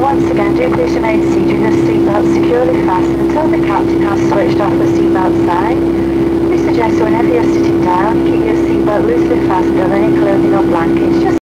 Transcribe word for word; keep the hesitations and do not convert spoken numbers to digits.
once again, do please remain seated with your seatbelt securely fastened until the captain has switched off the seatbelt sign. We suggest whenever you're sitting down, keep your seatbelt loosely fastened over any clothing or blankets. Just